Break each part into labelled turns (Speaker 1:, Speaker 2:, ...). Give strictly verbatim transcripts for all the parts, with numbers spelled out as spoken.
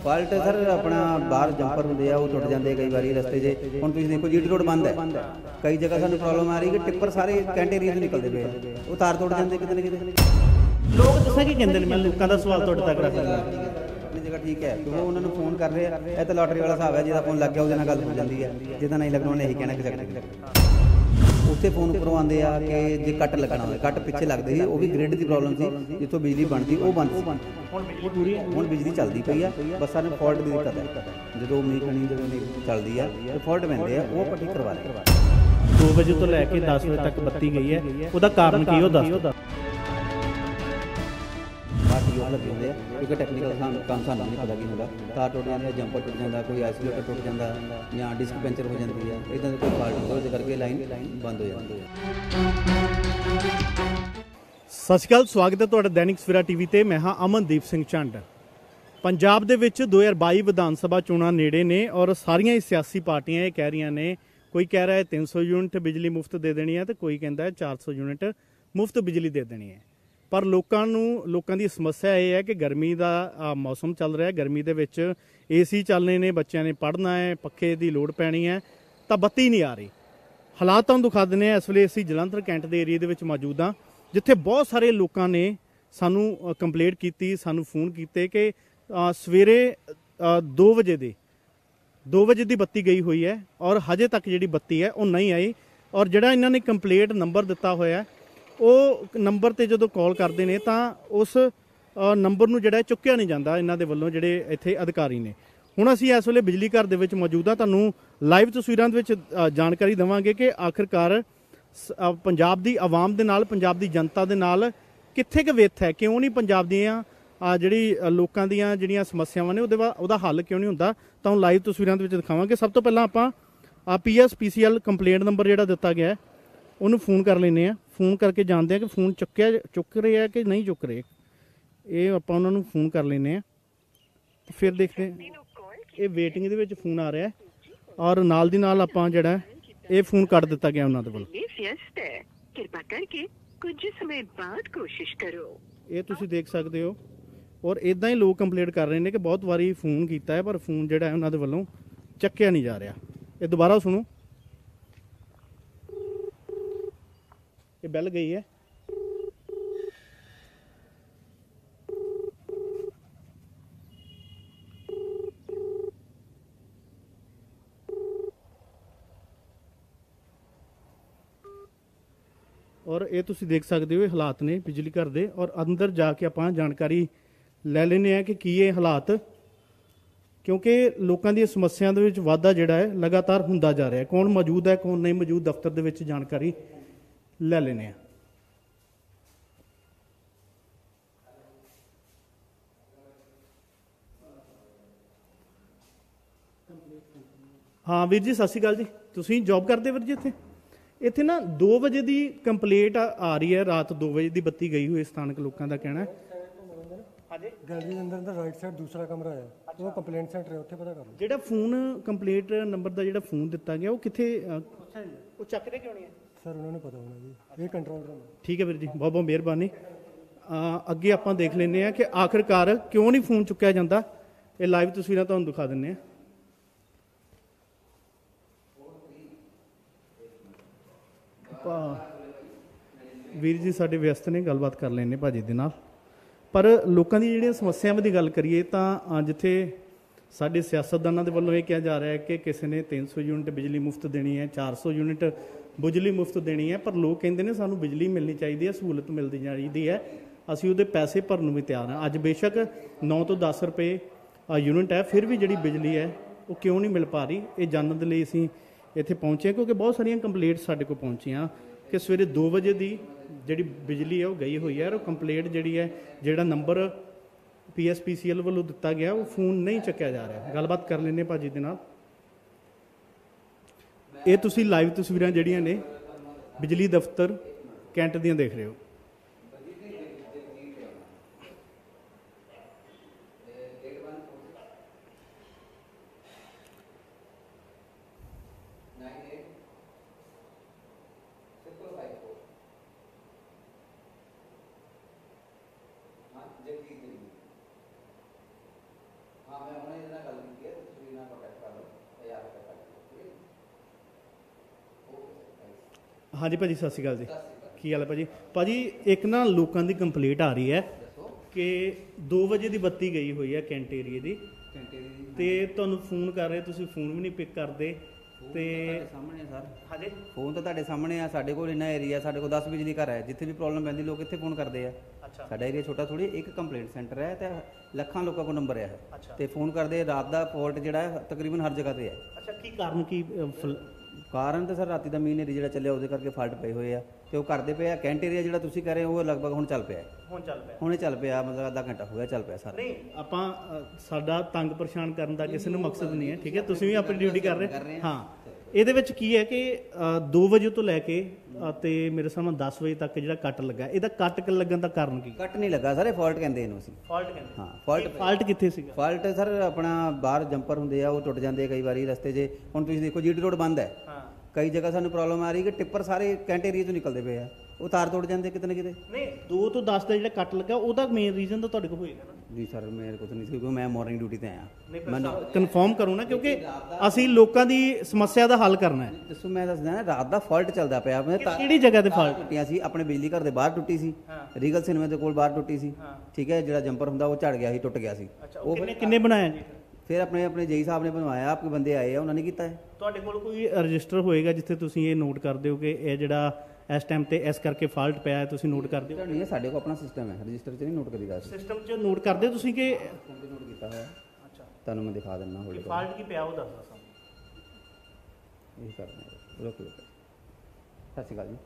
Speaker 1: Fault sir ਆਪਣਾ ਬਾਹਰ jumper ਹੁੰਦੇ ਆ, ਉਹ ਟੁੱਟ ਜਾਂਦੇ ਕਈ ਵਾਰੀ ਰਸਤੇ 'ਚ। ਹੁਣ ਤੁਸੀਂ ਦੇਖੋ ਜੀਟੀ ਰੋਡ ਬੰਦ ਹੈ, ਕਈ ਜਗ੍ਹਾ ਸਾਨੂੰ ਪ੍ਰੋਬਲਮ ਆ ਰਹੀ ਕਿ ਟਿੱਪਰ ਸਾਰੇ ਕੈਂਟ ਏਰੀਆ 'ਚ ਨਿਕਲਦੇ ਪਏ ਆ, ਉਹ ਤਾਰ ਤੋੜ ਜਾਂਦੇ ਕਿਤੇ ਨਾ ਕਿਤੇ।
Speaker 2: ਲੋਕ ਦੱਸਾਂ ਕੀ ਕਹਿੰਦੇ ਨੇ, ਮੈਂ ਲੋਕਾਂ ਦਾ ਸਵਾਲ ਤੁਹਾਡੇ ਤੱਕ ਰੱਖਦਾ।
Speaker 1: ਆਪਣੀ ਜਗ੍ਹਾ ਠੀਕ ਹੈ, ਕਿਉਂਕਿ ਉਹਨਾਂ ਨੂੰ ਫੋਨ ਕਰ ਰਹੇ ਆ, ਇਹ ਤਾਂ ਲਾਟਰੀ ਵਾਲਾ ਹਿਸਾਬ ਹੈ, ਜਿਹਦਾ ਫੋਨ ਲੱਗ ਗਿਆ ਉਹਦੇ ਨਾਲ ਗੱਲ ਹੋ ਜਾਂਦੀ ਹੈ, ਜਿਹਦਾ ਨਹੀਂ ਲੱਗਣਾ ਉਹਨੇ ਇਹੀ ਕਹਿਣਾ ਕਿ ਚੱਕ। ਉੱਥੇ ਫੋਨ ਉੱਪਰੋਂ ਆਉਂਦੇ ਆ ਕਿ ਜੇ ਕੱਟ ਲੱਗਣਾ ਹੋਵੇ, ਕੱਟ ਪਿੱਛੇ ਲੱਗਦੇ ਸੀ, ਉਹ ਵੀ ਗ੍ਰਿਡ ਦੀ ਪ੍ਰੋਬਲਮ ਸੀ, ਜਿੱਥੋਂ ਬਿਜਲੀ ਬਣਦੀ ਉਹ ਬੰਦ ਸੀ।
Speaker 2: ਹੁਣ ਬਿਜਲੀ ਪੂਰੀ ਹੈ,
Speaker 1: ਹੁਣ ਬਿਜਲੀ ਚੱਲਦੀ ਪਈ ਆ, ਬਸ ਸਾਨੂੰ ਫਾਲਟ ਦੀ ਦਿੱਕਤ ਹੈ। ਜਦੋਂ ਮੀਂਹ ਕਣੀ ਜਦੋਂ ਨਹੀਂ ਚੱਲਦੀ ਆ ਤੇ ਫਾਲਟ ਪੈਂਦੇ ਆ, ਉਹ ਆਪਾਂ ਠੀਕ ਕਰਵਾ ਰਹੇ।
Speaker 2: ਦੋ ਵਜੇ ਤੋਂ ਲੈ ਕੇ ਦਸ ਵਜੇ ਤੱਕ ਬੱਤੀ ਗਈ ਹੈ, ਉਹਦਾ ਕਾਰਨ ਕੀ ਉਹ ਦੱਸ।
Speaker 1: ਬਾਕੀ ਉਹ ਲੱਗੇ ਹੁੰਦੇ ਆ, ਕਿਉਂਕਿ ਟੈਕਨੀਕਲ ਕੰਮ ਸਾਨੂੰ ਨਹੀਂ ਪਤਾ ਕੀ ਹੁੰਦਾ, ਤਾਰ ਟੁੱਟ ਜਾਂਦੀ ਹੈ, ਜੰਪਰ ਟੁੱਟ ਜਾਂਦਾ, ਕੋਈ ਆਈਸੋਲੇਟਰ ਟੁੱਟ ਜਾਂਦਾ ਜਾਂ ਡਿਸਕ ਪੈਂਚਰ ਹੋ ਜਾਂਦੀ ਹੈ, ਇੱਦਾਂ ਦੀ ਕੋਈ ਫਾਲਟ ਹੁੰਦਾ, ਉਹਦੇ ਕਰਕੇ ਲਾਈਨ ਬੰਦ ਹੋ ਜਾਂਦੀ ਹੈ।
Speaker 2: ਸਤਿ ਸ਼੍ਰੀ ਅਕਾਲ, ਸਵਾਗਤ ਹੈ ਤੁਹਾਡਾ ਦੈਨਿਕ ਸਵੇਰਾ ਟੀਵੀ ਤੇ। ਮੈਂ ਹਾਂ ਅਮਨਦੀਪ ਸਿੰਘ ਚੰਡ। ਪੰਜਾਬ ਦੇ ਵਿੱਚ ਦੋ ਹਜ਼ਾਰ ਬਾਈ ਵਿਧਾਨ ਸਭਾ ਚੋਣਾਂ ਨੇੜੇ ਨੇ ਔਰ ਸਾਰੀਆਂ ਹੀ ਸਿਆਸੀ ਪਾਰਟੀਆਂ ਇਹ ਕਹਿ ਰਹੀਆਂ ਨੇ, ਕੋਈ ਕਹਿ ਰਿਹਾ ਹੈ ਤਿੰਨ ਸੌ ਯੂਨਿਟ ਬਿਜਲੀ ਮੁਫਤ ਦੇ ਦੇਣੀ ਹੈ ਤੇ ਕੋਈ ਕਹਿੰਦਾ ਹੈ ਚਾਰ ਸੌ ਯੂਨਿਟ ਮੁਫਤ ਬਿਜਲੀ ਦੇ ਦੇਣੀ ਹੈ। ਪਰ ਲੋਕਾਂ ਨੂੰ ਲੋਕਾਂ ਦੀ ਸਮੱਸਿਆ ਇਹ ਹੈ ਕਿ ਗਰਮੀ ਦਾ ਮੌਸਮ ਚੱਲ ਰਿਹਾ, ਗਰਮੀ ਦੇ ਵਿੱਚ ਏਸੀ ਚੱਲਣੇ ਨੇ, ਬੱਚਿਆਂ ਨੇ ਪੜ੍ਹਨਾ ਹੈ, ਪੱਖੇ ਦੀ ਲੋੜ ਪੈਣੀ ਹੈ, ਤਾਂ ਬੱਤੀ ਨਹੀਂ ਆ ਰਹੀ। ਹਾਲਾਤ ਤੁਹਾਨੂੰ ਦਿਖਾ ਦਿੰਦੇ ਹਾਂ। ਇਸ ਵੇਲੇ ਅਸੀਂ ਜਲੰਧਰ ਕੈਂਟ ਦੇ ਏਰੀਏ ਦੇ ਵਿੱਚ ਮੌਜੂਦ ਹਾਂ, ਜਿੱਥੇ ਬਹੁਤ ਸਾਰੇ ਲੋਕਾਂ ਨੇ ਸਾਨੂੰ ਕੰਪਲੇਂਟ ਕੀਤੀ, ਸਾਨੂੰ ਫੋਨ ਕੀਤੇ ਕਿ ਸਵੇਰੇ ਦੋ ਵਜੇ ਦੇ ਦੋ ਵਜੇ ਦੀ ਬੱਤੀ ਗਈ ਹੋਈ ਹੈ ਔਰ ਹਜੇ ਤੱਕ ਜਿਹੜੀ ਬੱਤੀ ਹੈ ਉਹ ਨਹੀਂ ਆਈ। ਔਰ ਜਿਹੜਾ ਇਹਨਾਂ ਨੇ ਕੰਪਲੇਂਟ ਨੰਬਰ ਦਿੱਤਾ ਹੋਇਆ, ਉਹ ਨੰਬਰ 'ਤੇ ਜਦੋਂ ਕਾਲ ਕਰਦੇ ਨੇ ਤਾਂ ਉਸ ਨੰਬਰ ਨੂੰ ਜਿਹੜਾ ਚੁੱਕਿਆ ਨਹੀਂ ਜਾਂਦਾ ਇਹਨਾਂ ਦੇ ਵੱਲੋਂ, ਜਿਹੜੇ ਇੱਥੇ ਅਧਿਕਾਰੀ ਨੇ। ਹੁਣ ਅਸੀਂ ਇਸ ਵੇਲੇ ਬਿਜਲੀ ਘਰ ਦੇ ਵਿੱਚ ਮੌਜੂਦ ਹਾਂ, ਤੁਹਾਨੂੰ ਲਾਈਵ ਤਸਵੀਰਾਂ ਦੇ ਵਿੱਚ ਜਾਣਕਾਰੀ ਦੇਵਾਂਗੇ ਕਿ ਆਖਿਰਕਾਰ ਪੰਜਾਬ ਦੀ ਆਵਾਮ ਦੇ ਨਾਲ, ਪੰਜਾਬ ਦੀ ਜਨਤਾ ਦੇ ਨਾਲ ਕਿੱਥੇ ਕੁ ਵਿੱਥ ਹੈ, ਕਿਉਂ ਨਹੀਂ ਪੰਜਾਬ ਦੀਆਂ ਜਿਹੜੀ ਲੋਕਾਂ ਦੀਆਂ ਜਿਹੜੀਆਂ ਸਮੱਸਿਆਵਾਂ ਨੇ ਉਹਦੇ ਉਹਦਾ ਹੱਲ ਕਿਉਂ ਨਹੀਂ ਹੁੰਦਾ, ਤਾਂ ਲਾਈਵ ਤਸਵੀਰਾਂ ਦੇ ਵਿੱਚ ਦਿਖਾਵਾਂਗੇ। ਸਭ ਤੋਂ ਪਹਿਲਾਂ ਆਪਾਂ P S P C L complaint number ਜਿਹੜਾ ਦਿੱਤਾ ਗਿਆ ਉਹਨੂੰ ਫੋਨ ਕਰ ਲੈਂਦੇ ਹਾਂ, ਫੋਨ ਕਰਕੇ ਜਾਣਦੇ ਹਾਂ ਕਿ ਫੋਨ ਚੁੱਕਿਆ ਚੁੱਕ ਰਹੇ ਆ ਕਿ ਨਹੀਂ ਚੁੱਕ ਰਹੇ। ਇਹ ਆਪਾਂ ਉਹਨਾਂ ਨੂੰ ਫੋਨ ਕਰ ਲੈਂਦੇ ਹਾਂ, ਫਿਰ ਦੇਖਦੇ ਹਾਂ। ਇਹ ਵੇਟਿੰਗ ਦੇ ਵਿੱਚ ਫੋਨ ਆ ਰਿਹਾ ਔਰ ਨਾਲ ਦੀ ਨਾਲ ਆਪਾਂ ਜਿਹੜਾ ਇਹ ਫੋਨ ਕੱਟ ਦਿੱਤਾ ਗਿਆ ਉਹਨਾਂ ਦੇ ਵੱਲੋਂ। ਕਿਰਪਾ ਕਰਕੇ ਕੁਝ ਸਮੇਂ ਬਾਅਦ ਕੋਸ਼ਿਸ਼ ਕਰੋ। ਇਹ ਤੁਸੀਂ ਦੇਖ ਸਕਦੇ ਹੋ। ਔਰ ਇਦਾਂ ਹੀ ਲੋਕ ਕੰਪਲੇਂਟ ਕਰ ਰਹੇ ਨੇ ਕਿ ਬਹੁਤ ਵਾਰੀ ਫੋਨ ਕੀਤਾ ਹੈ ਪਰ ਫੋਨ ਜਿਹੜਾ ਹੈ ਉਹਨਾਂ ਦੇ ਵੱਲੋਂ ਚੱਕਿਆ ਨਹੀਂ ਜਾ ਰਿਹਾ। ਇਹ ਦੁਬਾਰਾ ਸੁਣੋ, ਇਹ ਬੈਲ ਗਈ ਹੈ। ਔਰ ਇਹ ਤੁਸੀਂ ਦੇਖ ਸਕਦੇ ਹੋ, ਇਹ ਹਾਲਾਤ ਨੇ ਬਿਜਲੀ ਘਰ ਦੇ। ਔਰ ਅੰਦਰ ਜਾ ਕੇ ਆਪਾਂ ਜਾਣਕਾਰੀ ਲੈ ਲੈਂਦੇ ਹਾਂ ਕਿ ਕੀ ਇਹ ਹਾਲਾਤ, ਕਿਉਂਕਿ ਲੋਕਾਂ ਦੀਆਂ ਸਮੱਸਿਆਵਾਂ ਦੇ ਵਿੱਚ ਵਾਧਾ ਜਿਹੜਾ ਹੈ ਲਗਾਤਾਰ ਹੁੰਦਾ ਜਾ ਰਿਹਾ। ਕੌਣ ਮੌਜੂਦ ਹੈ, ਕੌਣ ਨਹੀਂ ਮੌਜੂਦ, ਦਫ਼ਤਰ ਦੇ ਵਿੱਚ ਜਾਣਕਾਰੀ ਲੈ ਲੈਂਦੇ ਹਾਂ। ਹਾਂ ਵੀਰ ਜੀ, ਸਤਿ ਸ਼੍ਰੀ ਅਕਾਲ ਜੀ। ਤੁਸੀਂ ਜੌਬ ਕਰਦੇ ਵੀਰ ਜੀ ਇੱਥੇ? ਇੱਥੇ ਨਾ ਦੋ ਵਜੇ ਦੀ ਕੰਪਲੇਂਟ ਆ ਰਹੀ ਹੈ, ਰਾਤ ਦੋ ਵਜੇ ਦੀ ਬੱਤੀ ਗਈ ਹੋਈ। ਸਥਾਨਕ ਲੋਕਾਂ ਦਾ ਕਹਿਣਾ ਹੈ ਹਾਂਜੀ
Speaker 3: ਗੈਲਰੀ ਦੇ ਅੰਦਰ ਦਾ ਰਾਈਟ ਸਾਈਡ ਦੂਸਰਾ ਕਮਰਾ ਹੈ, ਉਹ ਕੰਪਲੇਂਟ ਸੈਂਟਰ ਹੈ, ਉੱਥੇ ਪਤਾ ਕਰ ਲਓ।
Speaker 2: ਜਿਹੜਾ ਫੋਨ ਕੰਪਲੇਂਟ ਨੰਬਰ ਦਾ ਜਿਹੜਾ ਫੋਨ ਦਿੱਤਾ ਗਿਆ ਉਹ ਕਿੱਥੇ, ਉਹ ਚੱਕਦੇ ਕਿਉਂ ਨਹੀਂ ਹੈ
Speaker 3: ਸਰ? ਉਹਨਾਂ ਨੂੰ ਪਤਾ ਹੋਣਾ ਜੀ, ਇਹ ਕੰਟਰੋਲ ਰੂਮ।
Speaker 2: ਠੀਕ ਹੈ ਵੀਰ ਜੀ, ਬਹੁਤ ਬਹੁਤ ਮਿਹਰਬਾਨੀ। ਅੱਗੇ ਆਪਾਂ ਦੇਖ ਲੈਂਦੇ ਹਾਂ ਕਿ ਆਖਿਰਕਾਰ ਕਿਉਂ ਨਹੀਂ ਫੋਨ ਚੁੱਕਿਆ ਜਾਂਦਾ। ਇਹ ਲਾਈਵ ਤਸਵੀਰਾਂ ਤੁਹਾਨੂੰ ਦਿਖਾ ਦਿੰਦੇ ਹਾਂ। ਵੀਰ ਜੀ ਸਾਡੇ ਵਿਅਸਤ ਨੇ, ਗੱਲਬਾਤ ਕਰ ਲੈਂਦੇ ਭਾਜੀ ਦੇ ਨਾਲ। ਪਰ ਲੋਕਾਂ ਦੀ ਜਿਹੜੀਆਂ ਸਮੱਸਿਆਵਾਂ ਦੀ ਗੱਲ ਕਰੀਏ ਤਾਂ ਜਿੱਥੇ ਸਾਡੇ ਸਿਆਸਤਦਾਨਾਂ ਦੇ ਵੱਲੋਂ ਇਹ ਕਿਹਾ ਜਾ ਰਿਹਾ ਹੈ ਕਿ ਕਿਸੇ ਨੇ ਤਿੰਨ ਸੌ ਯੂਨਿਟ ਬਿਜਲੀ ਮੁਫਤ ਦੇਣੀ ਹੈ, ਚਾਰ ਸੌ ਯੂਨਿਟ ਬਿਜਲੀ ਮੁਫਤ ਦੇਣੀ ਹੈ, ਪਰ ਲੋਕ ਕਹਿੰਦੇ ਨੇ ਸਾਨੂੰ ਬਿਜਲੀ ਮਿਲਣੀ ਚਾਹੀਦੀ ਹੈ, ਸਹੂਲਤ ਮਿਲਦੀ ਚਾਹੀਦੀ ਹੈ, ਅਸੀਂ ਉਹਦੇ ਪੈਸੇ ਭਰਨ ਨੂੰ ਵੀ ਤਿਆਰ ਹਾਂ। ਅੱਜ ਬੇਸ਼ੱਕ ਨੌ ਤੋਂ ਦਸ ਰੁਪਏ ਯੂਨਿਟ ਹੈ, ਫਿਰ ਵੀ ਜਿਹੜੀ ਬਿਜਲੀ ਹੈ ਉਹ ਕਿਉਂ ਨਹੀਂ ਮਿਲ ਪਾ ਰਹੀ, ਇਹ ਜਾਣਨ ਦੇ ਲਈ ਅਸੀਂ ਇੱਥੇ ਪਹੁੰਚੇ, ਕਿਉਂਕਿ ਬਹੁਤ ਸਾਰੀਆਂ ਕੰਪਲੇਂਟਸ ਸਾਡੇ ਕੋਲ ਪਹੁੰਚੀਆਂ ਕਿ ਸਵੇਰੇ ਦੋ ਵਜੇ ਦੀ ਜਿਹੜੀ ਬਿਜਲੀ ਹੈ ਉਹ ਗਈ ਹੋਈ ਹੈ। ਉਹ ਕੰਪਲੇਂਟ ਜਿਹੜੀ ਹੈ, ਜਿਹੜਾ number P S P C L ਵੱਲੋਂ ਦਿੱਤਾ ਗਿਆ, ਉਹ ਫੋਨ ਨਹੀਂ ਚੱਕਿਆ ਜਾ ਰਿਹਾ। ਗੱਲਬਾਤ ਕਰ ਲੈਂਦੇ ਭਾਜੀ ਦੇ ਨਾਲ। ਇਹ ਤੁਸੀਂ ਲਾਈਵ ਤਸਵੀਰਾਂ ਜਿਹੜੀਆਂ ਨੇ ਬਿਜਲੀ ਦਫ਼ਤਰ ਕੈਂਟ ਦੀਆਂ ਦੇਖ ਰਹੇ ਹੋ।
Speaker 1: हाँ मैं
Speaker 2: ਹਾਂਜੀ ਭਾਜੀ ਸਤਿ ਸ਼੍ਰੀ ਅਕਾਲ ਜੀ। ਕੀ ਹਾਲ ਹੈ ਭਾਜੀ? ਭਾਜੀ ਇੱਕ ਨਾ ਲੋਕਾਂ ਦੀ ਕੰਪਲੇਂਟ ਆ ਰਹੀ ਹੈ ਕਿ ਦੋ ਵਜੇ ਦੀ ਬੱਤੀ ਗਈ ਹੋਈ ਹੈ ਕੈਂਟ ਏਰੀਏ ਦੀ, ਤੇ ਤੁਹਾਨੂੰ ਫੋਨ ਕਰ ਰਹੇ, ਤੁਸੀਂ ਫੋਨ ਵੀ ਨਹੀਂ ਪਿਕ ਕਰਦੇ। ਤੇ
Speaker 1: ਸਾਹਮਣੇ ਸਰ
Speaker 2: ਹਾਂਜੀ
Speaker 1: ਫੋਨ ਤਾਂ ਤੁਹਾਡੇ ਸਾਹਮਣੇ ਆ। ਸਾਡੇ ਕੋਲ ਇੰਨਾ ਏਰੀਆ, ਸਾਡੇ ਕੋਲ ਦਸ ਬਿਜਲੀ ਘਰ ਹੈ। ਜਿੱਥੇ ਵੀ ਪ੍ਰੋਬਲਮ ਪੈਂਦੀ ਲੋਕ ਇੱਥੇ ਫੋਨ ਕਰਦੇ ਆ। ਸਾਡਾ ਏਰੀਆ ਛੋਟਾ ਥੋੜੀ, ਇੱਕ ਕੰਪਲੇਂਟ ਸੈਂਟਰ ਹੈ ਤੇ ਲੱਖਾਂ ਲੋਕਾਂ ਕੋਲ ਨੰਬਰ ਹੈ ਤੇ ਫੋਨ ਕਰਦੇ। ਰਾਤ ਦਾ ਫਾਲਟ ਜਿਹੜਾ ਹੈ ਤਕਰੀਬਨ ਹਰ ਜਗ੍ਹਾ ਤੇ ਹੈ।
Speaker 2: ਅੱਛਾ, ਕੀ ਕਾਰਨ ਕੀ ਅ, ਫਲ-
Speaker 1: ਕਾਰਨ ਤਾਂ ਸਰ ਰਾਤੀ ਦਾ ਮੀਂਹ ਹਨੇਰੀ ਜਿਹੜਾ ਚੱਲਿਆ ਉਹਦੇ ਕਰਕੇ ਫਾਲਟ ਪਏ ਹੋਏ ਆ ਤੇ ਉਹ ਕਰਦੇ ਪਏ ਆ। ਕੈਂਟ ਏਰੀਆ ਜਿਹੜਾ ਤੁਸੀਂ ਕਹਿ ਰਹੇ ਹੋ ਉਹ ਲਗਭਗ ਹੁਣ ਚੱਲ ਪਿਆ
Speaker 2: ਹੁਣ ਚੱਲ ਪਿਆ
Speaker 1: ਹੁਣੇ ਚੱਲ ਪਿਆ ਮਤਲਬ ਅੱਧਾ ਘੰਟਾ ਹੋ ਗਿਆ ਚੱਲ ਪਿਆ ਸਾਰਾ।
Speaker 2: ਨਹੀਂ, ਆਪਾਂ ਅ, ਸਾਡਾ ਤੰਗ ਪਰੇਸ਼ਾਨ ਕਰਨ ਦਾ ਕਿਸੇ ਨੂੰ ਮਕਸਦ ਨਹੀਂ ਹੈ, ਠੀਕ ਹੈ? ਤੁਸੀਂ ਵੀ ਆਪਣੀ ਡਿਊਟੀ ਕਰ ਰਹੇ। ਹਾਂ, ਇਹਦੇ ਵਿੱਚ ਕੀ ਹੈ ਕਿ ਦੋ ਵਜੇ ਤੋਂ ਲੈ ਕੇ ਅ, ਤੇ ਮੇਰੇ ਸਾਹਮਣੇ ਦਸ ਵਜੇ ਤੱਕ ਜਿਹੜਾ ਕੱਟ ਲੱਗਾ, ਇਹਦਾ ਕੱਟ ਲੱਗਣ ਦਾ ਕਾਰਨ ਕੀ?
Speaker 1: ਕੱਟ ਨਹੀਂ ਲੱਗਾ ਸਰ, ਇਹ ਫਾਲਟ ਕਹਿੰਦੇ ਇਹਨੂੰ ਅਸੀਂ।
Speaker 2: ਫਾਲਟ ਕਹਿੰਦੇ?
Speaker 1: ਹਾਂ, ਫਾਲਟ
Speaker 2: ਫਾਲਟ ਕਿੱਥੇ ਸੀਗਾ?
Speaker 1: ਫਾਲਟ ਸਰ ਆਪਣਾ ਬਾਹਰ ਜੰਪਰ ਹੁੰਦੇ ਆ ਉਹ ਟੁੱਟ ਜਾਂਦੇ ਆ ਕਈ ਵਾਰੀ ਰਸਤੇ 'ਚ। ਹੁਣ ਤੁਸੀਂ ਦੇਖੋ ਜੀਟੀ ਰੋਡ ਬੰਦ ਹੈ,
Speaker 2: ਹਾਂ,
Speaker 1: ਕਈ ਜਗ੍ਹਾ ਸਾਨੂੰ ਪ੍ਰੋਬਲਮ ਆ ਰਹੀ ਕਿ ਟਿੱਪਰ ਸਾਰੇ ਕੈਂਟ ਏਰੀਆ ਤੋਂ ਨਿਕਲਦੇ ਪਏ ਆ, ਉਹ ਤਾਰ ਤੋੜ ਜਾਂਦੇ ਕਿਤੇ ਨਾ ਕਿਤੇ।
Speaker 2: ਨਹੀਂ, ਦੋ ਤੋਂ ਦਸ ਦਾ ਜਿਹੜਾ ਕੱਟ ਲੱਗਾ ਉਹਦਾ ਮੇਨ ਰੀਜ਼ਨ ਤਾਂ ਤੁਹਾਡੇ ਕੋਲ ਹੋਏਗਾ ਨਾ?
Speaker 1: ਜੀ ਸਰ ਮੇਰੇ ਕੋਲ ਤਾਂ ਨਹੀਂ ਸੀ ਕਿਉਂਕਿ ਮੈਂ ਮਾਰਨਿੰਗ ਡਿਊਟੀ ਤੇ ਆਇਆ।
Speaker 2: ਮੈਨੂੰ ਕਨਫਰਮ ਕਰੋ ਨਾ, ਕਿਉਂਕਿ ਅਸੀਂ ਲੋਕਾਂ ਦੀ ਸਮੱਸਿਆ ਦਾ ਹੱਲ ਕਰਨਾ ਹੈ।
Speaker 1: ਦੱਸੋ, ਮੈਂ ਦੱਸਦਾ ਨਾ ਰਾਤ ਦਾ ਫਾਲਟ ਚੱਲਦਾ ਪਿਆ ਆਪਣੇ ਤਾਰ
Speaker 2: ਕਿਹੜੀ ਜਗ੍ਹਾ ਤੇ ਫਾਲਟ?
Speaker 1: ਟੁੱਟੀਆਂ ਸੀ ਆਪਣੇ ਬਿਜਲੀ ਘਰ ਦੇ ਬਾਹਰ ਟੁੱਟੀ ਸੀ, ਰੀਗਲ ਸਿਨੇਮਾ ਦੇ ਕੋਲ ਬਾਹਰ ਟੁੱਟੀ ਸੀ, ਠੀਕ ਹੈ? ਜਿਹੜਾ ਜੰਪਰ ਹੁੰਦਾ ਉਹ ਝੜ ਗਿਆ ਸੀ, ਟੁੱਟ ਗਿਆ ਸੀ।
Speaker 2: ਉਹ ਕਿੰਨੇ ਕਿੰਨੇ ਬਣਾਇਆ ਜੀ?
Speaker 1: ਫਿਰ ਆਪਣੇ ਆਪਣੇ ਜੇਈ ਸਾਹਿਬ ਨੇ ਬਣਵਾਇਆ, ਆਪਕੇ ਬੰਦੇ ਆਏ ਆ, ਉਹਨਾਂ ਨੇ ਕੀਤਾ ਹੈ।
Speaker 2: ਤੁਹਾਡੇ ਕੋਲ ਕੋਈ ਰਜਿਸਟਰ ਹੋਏਗਾ ਜਿੱਥੇ ਤੁਸੀਂ ਇਹ ਨੋਟ ਕਰਦੇ ਹੋ ਕਿ ਇਹ ਜਿਹੜਾ ਇਸ ਟਾਈਮ ਤੇ ਇਸ ਕਰਕੇ ਫਾਲਟ ਪਿਆ ਹੈ, ਤੁਸੀਂ ਨੋਟ ਕਰਦੇ ਹੋ?
Speaker 1: ਨਹੀਂ ਹੈ, ਸਾਡੇ ਕੋਲ ਆਪਣਾ ਸਿਸਟਮ ਹੈ, ਰਜਿਸਟਰ 'ਚ ਨਹੀਂ ਨੋਟ ਕਰੀਦਾ।
Speaker 2: ਸਿਸਟਮ 'ਚ ਨੋਟ ਕਰਦੇ ਹੋ ਤੁਸੀਂ ਕਿ
Speaker 1: ਨੋਟ ਕੀਤਾ ਹੋਇਆ? ਅੱਛਾ, ਤੁਹਾਨੂੰ ਮੈਂ ਦਿਖਾ ਦਿੰਦਾ ਹੋਲਡ
Speaker 2: ਫਾਲਟ ਕੀ ਪਿਆ ਉਹ ਦੱਸ ਦਿਓ ਸਾਨੂੰ।
Speaker 1: ਇਹ ਕਰਨਾ ਰੋਕ ਰੋਕ। ਸਤਿ ਸ਼੍ਰੀ ਅਕਾਲ ਜੀ।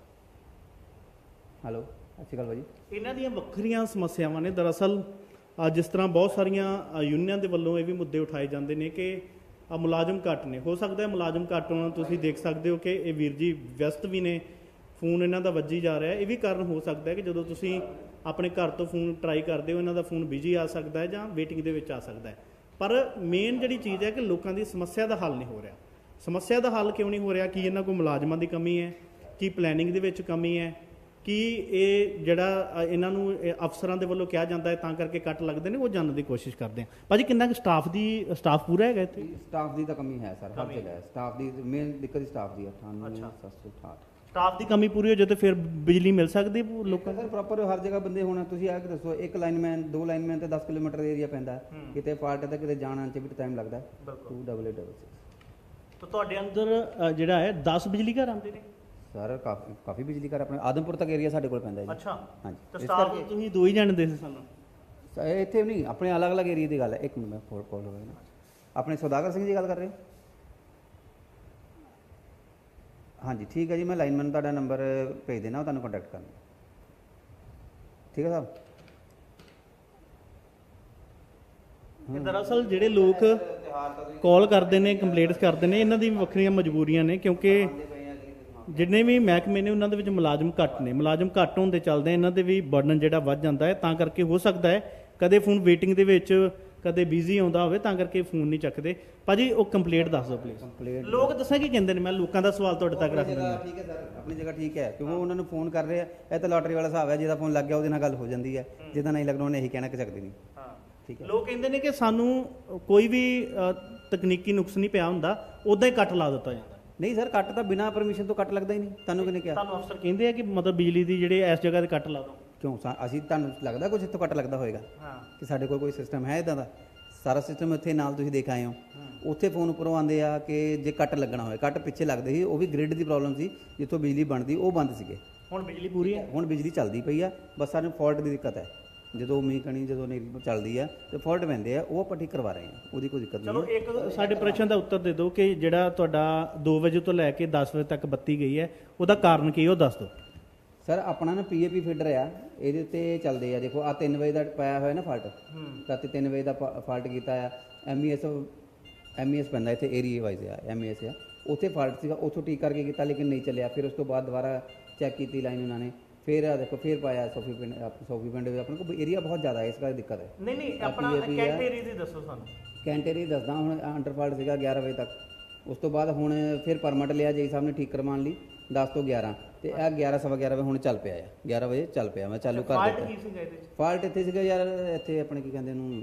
Speaker 1: ਹੈਲੋ, ਸਤਿ ਸ਼੍ਰੀ ਅਕਾਲ ਭਾਜੀ।
Speaker 2: ਇਹਨਾਂ ਦੀਆਂ ਵੱਖਰੀਆਂ ਸਮੱਸਿਆਵਾਂ ਨੇ ਦਰਅਸਲ। ਅ, ਜਿਸ ਤਰ੍ਹਾਂ ਬਹੁਤ ਸਾਰੀਆਂ ਯੂਨੀਅਨਾਂ ਦੇ ਵੱਲੋਂ ਇਹ ਵੀ ਮੁੱਦੇ ਉਠਾਏ ਜਾਂਦੇ ਨੇ ਕਿ ਅ, ਮੁਲਾਜ਼ਮ ਘੱਟ ਨੇ। ਹੋ ਸਕਦਾ ਹੈ ਮੁਲਾਜ਼ਮ ਘੱਟ ਹੋਣਾ, ਤੁਸੀਂ ਦੇਖ ਸਕਦੇ ਹੋ ਕਿ ਇਹ ਵੀਰ ਜੀ ਵਿਅਸਤ ਵੀ ਨੇ, ਫੋਨ ਇਹਨਾਂ ਦਾ ਵੱਜੀ ਜਾ ਰਿਹਾ। ਇਹ ਵੀ ਕਾਰਨ ਹੋ ਸਕਦਾ ਹੈ ਕਿ ਜਦੋਂ ਤੁਸੀਂ ਆਪਣੇ ਘਰ ਤੋਂ ਫੋਨ ਟਰਾਈ ਕਰਦੇ ਹੋ ਇਹਨਾਂ ਦਾ ਫੋਨ ਬਿਜੀ ਆ ਸਕਦਾ ਹੈ ਜਾਂ ਵੇਟਿੰਗ ਦੇ ਵਿੱਚ ਆ ਸਕਦਾ ਹੈ। ਪਰ ਮੇਨ ਜਿਹੜੀ ਚੀਜ਼ ਹੈ ਕਿ ਲੋਕਾਂ ਦੀ ਸਮੱਸਿਆ ਦਾ ਹੱਲ ਨਹੀਂ ਹੋ ਰਿਹਾ। ਸਮੱਸਿਆ ਦਾ ਹੱਲ ਕਿਉਂ ਨਹੀਂ ਹੋ ਰਿਹਾ? ਕੀ ਇਹਨਾਂ ਕੋਲ ਮੁਲਾਜ਼ਮਾਂ ਦੀ ਕਮੀ ਹੈ? ਕੀ ਪਲੈਨਿੰਗ ਦੇ ਵਿੱਚ ਕਮੀ ਹੈ? ਕੀ ਇਹ ਜਿਹੜਾ ਇਹਨਾਂ ਨੂੰ ਅਫਸਰਾਂ ਦੇ ਵੱਲੋਂ ਕਿਹਾ ਜਾਂਦਾ ਹੈ ਤਾਂ ਕਰਕੇ ਕੱਟ ਲੱਗਦੇ ਨੇ? ਉਹ ਜਾਣਨ ਦੀ ਕੋਸ਼ਿਸ਼ ਕਰਦੇ ਹਾਂ। ਭਾਜੀ ਕਿੰਨਾ ਕੁ ਸਟਾਫ ਦੀ ਸਟਾਫ ਪੂਰਾ ਹੈਗਾ ਇੱਥੇ?
Speaker 1: ਸਟਾਫ ਦੀ ਤਾਂ ਕਮੀ ਹੈ ਸਰ, ਹਰ ਜਗ੍ਹਾ ਹੈ ਸਟਾਫ ਦੀ। ਮੇਨ ਦਿੱਕਤ ਹੀ ਸਟਾਫ ਦੀ ਹੈ। ਅਠਾਨਵੇਂ ਸੱਤ ਸੌ ਅਠਾਹਠ
Speaker 2: ਸਟਾਫ ਦੀ ਕਮੀ ਪੂਰੀ ਹੋ ਜਾਏ ਤਾਂ ਫਿਰ ਬਿਜਲੀ ਮਿਲ ਸਕਦੀ ਲੋਕਾਂ
Speaker 1: ਸਰ ਪ੍ਰੋਪਰ ਹਰ ਜਗ੍ਹਾ ਬੰਦੇ ਹੋਣਾ। ਤੁਸੀਂ ਆ ਕੇ ਦੱਸੋ, ਇੱਕ ਲਾਈਨਮੈਨ ਦੋ ਲਾਈਨਮੈਨ ਤੇ ਦਸ ਕਿਲੋਮੀਟਰ ਦਾ ਏਰੀਆ ਪੈਂਦਾ, ਕਿਤੇ ਫਾਲਟ ਹੈ ਤਾਂ ਕਿਤੇ ਜਾਣ ਆਉਣ 'ਚ ਵੀ ਟਾਈਮ ਲੱਗਦਾ। Two double eight double six.
Speaker 2: ਤਾਂ ਤੁਹਾਡੇ ਅੰਦਰ ਜਿਹੜਾ ਹੈ ਦਸ ਬਿਜਲੀ ਘਰ ਆਉਂਦੇ ਨੇ
Speaker 1: ਸਰ? ਕਾਫੀ ਕਾਫੀ ਬਿਜਲੀ ਘਰ ਆਪਣੇ ਆਦਮਪੁਰ ਤੱਕ ਏਰੀਆ ਸਾਡੇ ਕੋਲ ਪੈਂਦਾ ਜੀ।
Speaker 2: ਅੱਛਾ,
Speaker 1: ਹਾਂਜੀ।
Speaker 2: ਤਾਂ ਸਟਾਫ ਤੁਸੀਂ ਦੋ ਹੀ ਜਾਣਦੇ ਸੀ ਸਾਨੂੰ?
Speaker 1: ਇਹ ਇੱਥੇ ਨਹੀਂ, ਆਪਣੇ ਅਲੱਗ-ਅਲੱਗ ਏਰੀਆ ਦੀ ਗੱਲ ਹੈ। ਇੱਕ ਮਿੰਟ ਮੈਂ ਫੋਨ ਕਾਲ ਹੋ ਗਿਆ ਨਾ। ਆਪਣੇ ਸੌਦਾਗਰ ਸਿੰਘ ਜੀ ਗੱਲ ਕਰ ਰਹੇ ਹੋ? ਹਾਂਜੀ ਠੀਕ ਹੈ ਜੀ, ਮੈਂ ਲਾਈਨਮੈਨ ਤੁਹਾਡਾ ਨੰਬਰ ਭੇਜ ਦੇਣਾ, ਉਹ ਤੁਹਾਨੂੰ ਕੰਟੈਕਟ ਕਰਨਾ। ਠੀਕ ਹੈ ਸਾਹਿਬ।
Speaker 2: ਕਿ ਦਰਅਸਲ ਜਿਹੜੇ ਲੋਕ ਕਾਲ ਕਰਦੇ ਨੇ, ਕੰਪਲੇਂਟਸ ਕਰਦੇ ਨੇ, ਇਹਨਾਂ ਦੀ ਵੀ ਵੱਖਰੀਆਂ ਮਜਬੂਰੀਆਂ ਨੇ ਕਿਉਂਕਿ ਜਿੰਨੇ ਵੀ ਮਹਿਕਮੇ ਨੇ ਉਹਨਾਂ ਦੇ ਵਿੱਚ ਮੁਲਾਜ਼ਮ ਘੱਟ ਨੇ। ਮੁਲਾਜ਼ਮ ਘੱਟ ਹੋਣ ਦੇ ਚੱਲਦੇ ਇਹਨਾਂ ਦੇ ਵੀ ਬਰਡਨ ਜਿਹੜਾ ਵੱਧ ਜਾਂਦਾ ਹੈ। ਤਾਂ ਕਰਕੇ ਹੋ ਸਕਦਾ ਹੈ ਕਦੇ ਫੋਨ ਵੇਟਿੰਗ ਦੇ ਵਿੱਚ, ਕਦੇ ਬਿਜ਼ੀ ਆਉਂਦਾ ਹੋਵੇ, ਤਾਂ ਕਰਕੇ ਫੋਨ ਨਹੀਂ ਚੱਕਦੇ। ਭਾਜੀ ਉਹ ਕੰਪਲੇਂਟ ਦੱਸ ਦਿਓ ਪਲੀਜ਼।
Speaker 1: ਕੰਪਲੇਂਟ
Speaker 2: ਲੋਕ ਦੱਸਾਂ ਕੀ ਕਹਿੰਦੇ ਨੇ? ਮੈਂ ਲੋਕਾਂ ਦਾ ਸਵਾਲ ਤੁਹਾਡੇ ਤੱਕ ਰੱਖ ਦਿੰਦਾ।
Speaker 1: ਠੀਕ ਹੈ ਸਰ, ਆਪਣੀ ਜਗ੍ਹਾ ਠੀਕ ਹੈ ਕਿਉਂਕਿ ਉਹਨਾਂ ਨੂੰ ਫੋਨ ਕਰ ਰਹੇ ਆ। ਇਹ ਤਾਂ ਲਾਟਰੀ ਵਾਲਾ ਹਿਸਾਬ ਹੈ, ਜਿਹਦਾ ਫੋਨ ਲੱਗ ਗਿਆ ਉਹਦੇ ਨਾਲ ਗੱਲ ਹੋ ਜਾਂਦੀ ਹੈ, ਜਿਹਦਾ ਨਹੀਂ ਲੱਗਣਾ ਉਹਨੇ ਇਹੀ ਕਹਿਣਾ ਕਿ ਚੱਕਦੇ ਨਹੀਂ।
Speaker 2: ਹਾਂ
Speaker 1: ਠੀਕ ਹੈ।
Speaker 2: ਲੋਕ ਕਹਿੰਦੇ ਨੇ ਕਿ ਸਾਨੂੰ ਕੋਈ ਵੀ ਤਕਨੀਕੀ ਨੁਕਸ ਨਹੀਂ ਪਿਆ ਹੁੰਦਾ, ਉਦਾਂ ਹੀ ਕੱਟ ਲਾ ਦਿੱਤਾ ਜਾਂਦਾ।
Speaker 1: ਨਹੀਂ ਸਰ, ਕੱਟ ਤਾਂ ਬਿਨਾਂ ਪਰਮਿਸ਼ਨ ਤੋਂ ਕੱਟ ਲੱਗਦਾ ਹੀ ਨਹੀਂ। ਤੁਹਾਨੂੰ ਕਿਹਨੇ ਕਿਹਾ?
Speaker 2: ਤੁਹਾਨੂੰ ਅਫਸਰ ਕਹਿੰਦੇ ਆ ਕਿ ਮਤਲਬ ਬਿਜਲੀ ਦੀ ਜਿਹੜੇ ਇਸ ਜਗ੍ਹਾ ਤੇ ਕੱਟ ਲਾ ਦੋ।
Speaker 1: ਕਿਉਂ ਅਸੀਂ ਤੁਹਾਨੂੰ ਲੱਗਦਾ ਕੁਝ ਇੱਥੋਂ ਕੱਟ ਲੱਗਦਾ ਹੋਏਗਾ?
Speaker 2: ਹਾਂ,
Speaker 1: ਕਿ ਸਾਡੇ ਕੋਲ ਕੋਈ ਸਿਸਟਮ ਹੈ ਇਦਾਂ ਦਾ? ਸਾਰਾ ਸਿਸਟਮ ਇੱਥੇ ਨਾਲ ਤੁਸੀਂ ਦੇਖ ਆਏ ਹੋ। ਉੱਥੇ ਫੋਨ ਉੱਪਰੋਂ ਆਉਂਦੇ ਆ ਕਿ ਜੇ ਕੱਟ ਲੱਗਣਾ ਹੋਵੇ। ਕੱਟ ਪਿੱਛੇ ਲੱਗਦੇ ਸੀ, ਉਹ ਵੀ ਗ੍ਰਿਡ ਦੀ ਪ੍ਰੋਬਲਮ ਸੀ, ਜਿੱਥੋਂ ਬਿਜਲੀ ਬਣਦੀ ਉਹ ਬੰਦ ਸੀਗੇ।
Speaker 2: ਹੁਣ ਬਿਜਲੀ ਪੂਰੀ ਹੈ?
Speaker 1: ਹੁਣ ਬਿਜਲੀ ਚੱਲਦੀ ਪਈ ਆ, ਬਸ ਸਾਨੂੰ ਫਾਲਟ ਦੀ ਦਿੱਕਤ ਹੈ। ਜਦੋਂ ਮੀਂਹ ਕਣੀ ਜਦੋਂ ਨਹੀਂ ਚੱਲਦੀ ਆ ਤੇ ਫਾਲਟ ਪੈਂਦੇ ਆ, ਉਹ ਆਪਾਂ ਠੀਕ ਕਰਵਾ ਰਹੇ ਹਾਂ, ਉਹਦੀ ਕੋਈ ਦਿੱਕਤ ਨਹੀਂ।
Speaker 2: ਚਲੋ ਇੱਕ ਸਾਡੇ ਪ੍ਰਸ਼ਨ ਦਾ ਉੱਤਰ ਦੇ ਦਿਓ ਕਿ ਜਿਹੜਾ ਤੁਹਾਡਾ ਦੋ ਵਜੇ ਤੋਂ ਲੈ ਕੇ ਦਸ ਵਜੇ ਤੱਕ ਬੱਤੀ ਗਈ ਹੈ, ਉਹਦਾ ਕਾਰਨ ਕੀ ਉਹ ਦੱਸ ਦਿਓ।
Speaker 1: ਸਰ ਆਪਣਾ ਨਾ ਪੀਏਪੀ ਫੀਡਰ ਆ, ਇਹਦੇ ਉੱਤੇ ਚੱਲਦੇ ਆ। ਦੇਖੋ ਆ ਤਿੰਨ ਵਜੇ ਦਾ ਪਾਇਆ ਹੋਇਆ ਨਾ ਫਾਲਟ, ਰਾਤੀ ਤਿੰਨ ਵਜੇ ਦਾ ਫਾਲਟ ਕੀਤਾ ਆ। ਐਮਈਐਸ ਐਮਈਐਸ ਪੈਂਦਾ ਇੱਥੇ ਏਰੀਏ ਵਾਈਜ਼ ਆ, ਐਮਈਐਸ ਆ। ਉੱਥੇ ਫਾਲਟ ਸੀਗਾ, ਉੱਥੋਂ ਠੀਕ ਕਰਕੇ ਕੀਤਾ ਲੇਕਿਨ ਨਹੀਂ ਚੱਲਿਆ। ਫਿਰ ਉਸ ਤੋਂ ਬਾਅਦ ਦੁਬਾਰਾ ਚੈੱਕ ਕੀਤੀ ਲਾਈਨ ਉਹਨਾਂ ਨੇ, ਫਿਰ ਆ ਦੇਖੋ ਫਿਰ ਪਾਇਆ ਸੋਫੀ ਪਿੰਡ। ਸੋਫੀ ਪਿੰਡ ਵਿੱਚ ਆਪਣੇ ਕੋਲ ਏਰੀਆ ਬਹੁਤ ਜ਼ਿਆਦਾ ਹੈ, ਇਸ ਕਰਕੇ ਦਿੱਕਤ ਹੈ।
Speaker 2: ਨਹੀਂ ਨਹੀਂ, ਆਪਣਾ ਕੈਂਟ ਏਰੀਆ ਦੀ ਦੱਸੋ ਸਾਨੂੰ।
Speaker 1: ਕੈਂਟ ਏਰੀਆ ਦੱਸਦਾ, ਹੁਣ ਅੰਡਰ ਫਾਲਟ ਸੀਗਾ ਗਿਆਰਾਂ ਵਜੇ ਤੱਕ। ਉਸ ਤੋਂ ਬਾਅਦ ਹੁਣ ਫਿਰ ਪਰਮਿਟ ਲਿਆ ਜੀ ਸਾਹਿਬ ਨੇ ਠੀਕ ਕਰਵਾਉਣ ਲਈ ਦਸ ਤੋਂ ਗਿਆਰਾਂ, ਤੇ ਇਹ ਗਿਆਰਾਂ ਸਵਾ ਗਿਆਰਾਂ ਵਜੇ ਹੁਣ ਚੱਲ ਪਿਆ ਆ। ਗਿਆਰਾਂ ਵਜੇ ਚੱਲ ਪਿਆ, ਮੈਂ ਚਾਲੂ ਕਰ ਦਿੱਤਾ।
Speaker 2: ਫਾਲਟ ਕੀ ਸੀਗਾ ਇਹਦੇ ਵਿੱਚ?
Speaker 1: ਫਾਲਟ ਇੱਥੇ ਸੀਗਾ ਯਾਰ, ਇੱਥੇ ਆਪਣੇ ਕੀ ਕਹਿੰਦੇ ਉਹਨੂੰ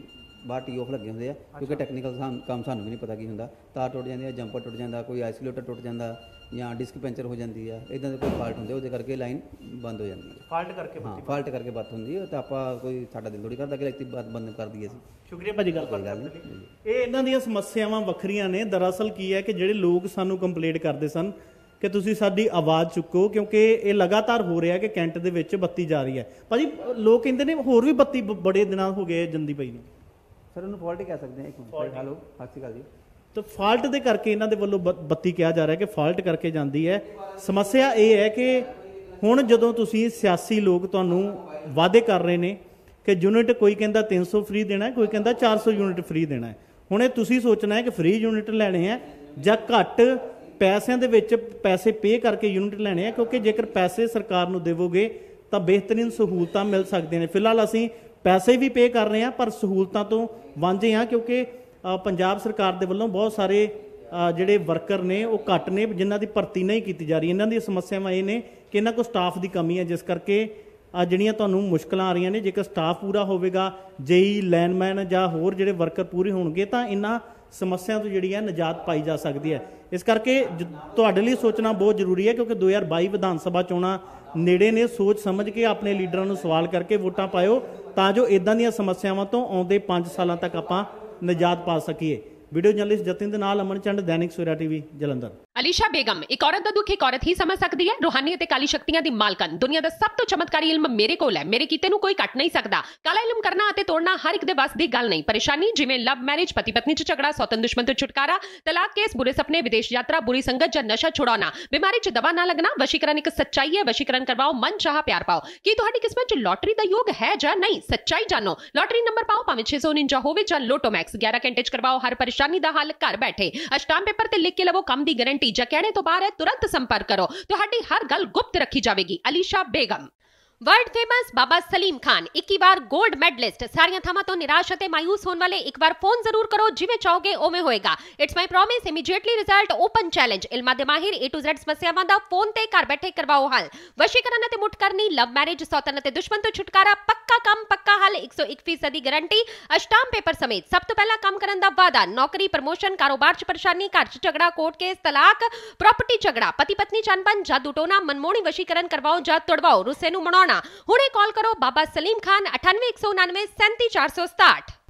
Speaker 1: ਬਾਹਰ ਟੀ ਆਫ ਲੱਗੇ ਹੁੰਦੇ ਆ ਕਿਉਂਕਿ ਟੈਕਨੀਕਲ ਕੰਮ ਸਾਨੂੰ ਵੀ ਨਹੀਂ ਪਤਾ ਕੀ ਹੁੰਦਾ ਤਾਰ ਟੁੱਟ ਜਾਂਦੀ ਆ ਜੰਪਰ ਟੁੱਟ ਜਾਂਦਾ ਕੋਈ ਆਈਸੋਲੇਟਰ ਟੁੱਟ ਜਾਂਦਾ ਜਾਂ ਡਿਸਕ ਪੈਂਚਰ ਹੋ ਜਾਂਦੀ ਆ ਇਦਾਂ ਦੇ ਕੋਈ ਫਾਲਟ ਹੁੰਦੇ ਉਹਦੇ ਕਰਕੇ ਲਾਈਨ ਬੰਦ ਹੋ ਜਾਂਦੀ ਹੈ
Speaker 2: ਫਾਲਟ ਕਰਕੇ
Speaker 1: ਹਾਂ ਫਾਲਟ ਕਰਕੇ ਬੱਤ ਹੁੰਦੀ ਹੈ ਤਾਂ ਆਪਾਂ ਕੋਈ ਸਾਡਾ ਦਿਲ ਥੋੜੀ ਕਰਦਾ ਕਿ ਇਲੈਕਟ੍ਰਿਕ ਬਾਤ ਬੰਦ ਕਰ ਦਈਏ ਅਸੀਂ
Speaker 2: ਸ਼ੁਕਰੀਆ ਭਾਜੀ ਗੱਲ
Speaker 1: ਕੋਈ ਗੱਲ ਨਹੀਂ
Speaker 2: ਇਹ ਇਹਨਾਂ ਦੀਆਂ ਸਮੱਸਿਆਵਾਂ ਵੱਖਰੀਆਂ ਨੇ ਦਰਅਸਲ ਕੀ ਹੈ ਕਿ ਜਿਹੜੇ ਲੋਕ ਸਾਨੂੰ ਕੰਪਲੇਂਟ ਕਰਦੇ ਸਨ ਕਿ ਤੁਸੀਂ ਸਾਡੀ ਆਵਾਜ਼ ਚੁੱਕੋ ਕਿਉਂਕਿ ਇਹ ਲਗਾਤਾਰ ਹੋ ਰਿਹਾ ਕਿ ਕੈਂਟ ਦੇ ਵਿੱਚ ਬੱਤੀ ਜਾ ਰਹੀ ਹੈ ਭਾਜੀ ਲੋਕ ਕਹਿੰਦੇ ਨੇ ਹੋਰ ਵੀ ਬੱਤੀ ਬ- ਬੜੇ ਦਿਨਾਂ ਹੋ ਗਏ ਜਾਂਦੀ ਪਈ ਨੂੰ
Speaker 1: ਸਰ ਉਹਨੂੰ ਫਾਲਟ ਹੀ ਕਹਿ ਸਕਦੇ ਆ ਇੱਕ ਮਿੰਟ ਹੈਲੋ ਸਤਿ ਸ਼੍ਰੀ ਅਕਾਲ ਜੀ
Speaker 2: ਤਾਂ ਫਾਲਟ ਦੇ ਕਰਕੇ ਇਹਨਾਂ ਦੇ ਵੱਲੋਂ ਬ- ਬੱਤੀ ਕਿਹਾ ਜਾ ਰਿਹਾ ਕਿ ਫਾਲਟ ਕਰਕੇ ਜਾਂਦੀ ਹੈ ਸਮੱਸਿਆ ਇਹ ਹੈ ਕਿ ਹੁਣ ਜਦੋਂ ਤੁਸੀਂ ਸਿਆਸੀ ਲੋਕ ਤੁਹਾਨੂੰ ਵਾਅਦੇ ਕਰ ਰਹੇ ਨੇ ਕਿ ਯੂਨਿਟ ਕੋਈ ਕਹਿੰਦਾ ਤਿੰਨ ਸੌ ਫ੍ਰੀ ਦੇਣਾ ਹੈ ਕੋਈ ਕਹਿੰਦਾ ਚਾਰ ਸੌ ਯੂਨਿਟ ਫ੍ਰੀ ਦੇਣਾ ਹੈ ਹੁਣ ਇਹ ਤੁਸੀਂ ਸੋਚਣਾ ਹੈ ਕਿ ਫ੍ਰੀ ਯੂਨਿਟ ਲੈਣੇ ਆ ਜਾਂ ਘੱਟ ਪੈਸਿਆਂ ਦੇ ਵਿੱਚ ਪੈਸੇ ਪੇ ਕਰਕੇ ਯੂਨਿਟ ਲੈਣੇ ਆ ਕਿਉਂਕਿ ਜੇਕਰ ਪੈਸੇ ਸਰਕਾਰ ਨੂੰ ਦੇਵੋਗੇ ਤਾਂ ਬਿਹਤਰੀਨ ਸਹੂਲਤਾਂ ਮਿਲ ਸਕਦੀਆਂ ਨੇ ਫਿਲਹਾਲ ਅਸੀਂ ਪੈਸੇ ਵੀ ਪੇ ਕਰ ਰਹੇ ਹਾਂ ਪਰ ਸਹੂਲਤਾਂ ਤੋਂ ਵਾਂਝੇ ਹਾਂ ਕਿਉਂਕਿ ਅ, ਪੰਜਾਬ ਸਰਕਾਰ ਦੇ ਵੱਲੋਂ ਬਹੁਤ ਸਾਰੇ ਅ, ਜਿਹੜੇ ਵਰਕਰ ਨੇ ਉਹ ਘੱਟ ਨੇ ਜਿਨ੍ਹਾਂ ਦੀ ਭਰਤੀ ਨਹੀਂ ਕੀਤੀ ਜਾ ਰਹੀ ਇਹਨਾਂ ਦੀਆਂ ਸਮੱਸਿਆਵਾਂ ਇਹ ਨੇ ਕਿ ਇਹਨਾਂ ਕੋਲ ਸਟਾਫ ਦੀ ਕਮੀ ਹੈ ਜਿਸ ਕਰਕੇ ਆ ਜਿਹੜੀਆਂ ਤੁਹਾਨੂੰ ਮੁਸ਼ਕਲਾਂ ਆ ਰਹੀਆਂ ਨੇ ਜੇਕਰ ਸਟਾਫ ਪੂਰਾ ਹੋਵੇਗਾ ਜੇਈ ਲਾਈਨਮੈਨ ਜਾਂ ਹੋਰ ਜਿਹੜੇ ਵਰਕਰ ਪੂਰੇ ਹੋਣਗੇ ਤਾਂ ਇਹਨਾਂ ਸਮੱਸਿਆ ਤੋਂ ਜਿਹੜੀ ਹੈ ਨਿਜਾਤ ਪਾਈ ਜਾ ਸਕਦੀ ਹੈ ਇਸ ਕਰਕੇ ਜ- ਤੁਹਾਡੇ ਲਈ ਸੋਚਣਾ ਬਹੁਤ ਜ਼ਰੂਰੀ ਹੈ ਕਿਉਂਕਿ ਦੋ ਹਜ਼ਾਰ ਬਾਈ ਵਿਧਾਨ ਸਭਾ ਚੋਣਾਂ ਨੇੜੇ ਨੇ ਸੋਚ ਸਮਝ ਕੇ ਆਪਣੇ ਲੀਡਰਾਂ ਨੂੰ ਸਵਾਲ ਕਰਕੇ ਵੋਟਾਂ ਪਾਇਓ ਤਾਂ ਜੋ ਇਦਾਂ ਦੀਆਂ ਸਮੱਸਿਆਵਾਂ ਤੋਂ ਆਉਂਦੇ ਪੰਜ ਸਾਲਾਂ ਤੱਕ ਆਪਾਂ ਨਿਜਾਤ ਪਾ ਸਕੀਏ ਵੀਡੀਓ ਜਰਨਲਿਸਟ ਜਤਿਨ ਦੇ ਨਾਲ ਅਮਨ ਚੰਦ ਦੈਨਿਕ ਸਵੇਰਾ ਟੀਵੀ ਜਲੰਧਰ
Speaker 4: ਅਲੀਸ਼ਾ ਬੇਗਮ ਇੱਕ ਔਰਤ ਦਾ ਦੁੱਖ ਇੱਕ ਔਰਤ ਹੀ ਸਮਝ ਸਕਦੀ ਹੈ ਰੂਹਾਨੀ ਅਤੇ ਕਾਲੀ ਸ਼ਕਤੀਆਂ ਦੀ ਮਾਲਕਨ ਦੁਨੀਆ ਦਾ ਸਭ ਤੋਂ ਚਮਤਕਾਰੀ ਇਲਮ ਮੇਰੇ ਕੋਲ ਹੈ ਮੇਰੇ ਕੀਤੇ ਨੂੰ ਕੋਈ ਕੱਟ ਨਹੀਂ ਸਕਦਾ ਕਾਲਾ ਇਲਮ ਕਰਨਾ ਅਤੇ ਤੋੜਨਾ ਹਰ ਇੱਕ ਦੇ ਵੱਸ ਦੀ ਗੱਲ ਨਹੀਂ ਪਰੇਸ਼ਾਨੀ ਜਿਵੇਂ ਲਵ ਮੈਰਿਜ ਪਤੀ ਪਤਨੀ ਚ ਝਗੜਾ ਸੌਤਨ ਦੁਸ਼ਮਣ ਤੋਂ ਛੁਟਕਾਰਾ ਤਲਾਕ ਕੇਸ ਬੁਰੇ ਸੁਪਨੇ ਵਿਦੇਸ਼ ਯਾਤਰਾ ਬੁਰੀ ਸੰਗਤ ਜਾਂ ਨਸ਼ਾ ਛੁਡਾਉਣਾ ਬਿਮਾਰੀ ਚ ਦਵਾ ਨਾ ਲੱਗਣਾ ਵਸ਼ੀਕਰਨ ਇੱਕ ਸੱਚਾਈ ਹੈ ਵਸ਼ੀਕਰਨ ਕਰਵਾਓ ਮਨ ਚਾਹਾ ਪਿਆਰ ਪਾਓ ਕੀ ਤੁਹਾਡੀ ਕਿਸਮਤ ਚ ਲੋਟਰੀ ਦਾ ਯੋਗ ਹੈ ਜਾਂ ਨਹੀਂ ਸੱਚਾਈ ਜਾਣੋ ਲੋਟਰੀ ਨੰਬਰ ਪਾਓ ਭਾਵੇਂ ਛੇ ਸੌ ਉਨੰਜਾ ਹੋਵੇ ਜਾਂ ਲੋਟੋ ਮੈਕਸ ਗਿਆਰਾਂ ਘੰਟੇ ਚ ਕਰਵਾਓ ਹਰ ਪਰੇਸ਼ਾਨੀ ਦਾ ਹੱਲ ਘਰ ਬੈਠੇ ਅਸ਼ਟਾਮ ਪੇਪਰ ਤੇ ਲਿਖ ਕੇ ਲਵੋ ਕੰਮ ਦੀ ਗਾਰੰਟੀ ਜਾਂ ਕਹਿਣੇ ਤੋਂ ਬਾਹਰ ਹੈ ਤੁਰੰਤ ਸੰਪਰਕ ਕਰੋ ਤੁਹਾਡੀ ਹਰ ਗੱਲ ਗੁਪਤ ਰੱਖੀ ਜਾਵੇਗੀ ਅਲੀਸ਼ਾ ਬੇਗਮ वर्ल्ड फेमस बाबा सलीम खान इक्की बार गोल्ड मेडलिस्ट सारियां थावां तो निराश अते मायूस होने वाले एक बार फोन जरूर करो जिवें चाहोगे उवें होएगा it's my promise immediately result open challenge इल्मां दे माहिर ए टू ज़ेड समस्यावां दा फोन ते घर बैठे करवाओ हल वशीकरण अते मुठ करनी लव मैरिज सौतन अते दुश्मन तो छुटकारा पक्का काम पक्का हल एक सौ एक फीसद दी गारंटी अष्टाम पेपर समेत सब तो पहला काम करन दा वादा नौकरी प्रमोशन कारोबार च परेशानी घर च झगड़ा कोर्ट केस तलाक प्रॉपर्टी झगड़ा पति पत्नी च अनबन जादू टोना मनमोहनी वशीकरण करवाओ जा तोड़वाओ रुस्से नूं मनाउणा हुणे कॉल करो बाबा सलीम खान अठानवे एक सौ उनानवे सैंती चार सौ सताहठ।